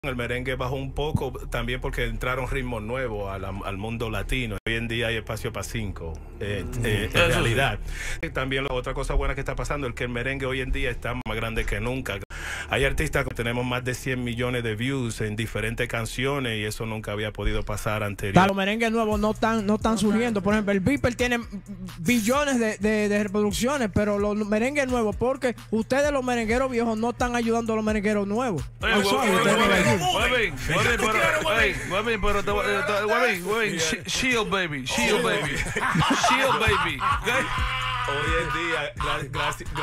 El merengue bajó un poco también porque entraron ritmos nuevos al mundo latino. Hoy en día hay espacio para 5, en realidad. También otra cosa buena que está pasando es que el merengue hoy en día está más grande que nunca. Hay artistas que tenemos más de 100 millones de views en diferentes canciones y eso nunca había podido pasar anteriormente. Los merengues nuevos no están surgiendo. Por ejemplo, el Viper tiene billones de reproducciones, pero los merengues nuevos, porque ustedes los merengueros viejos no están ayudando a los merengueros nuevos. Shield baby. Shield baby. Hoy en día, gracias.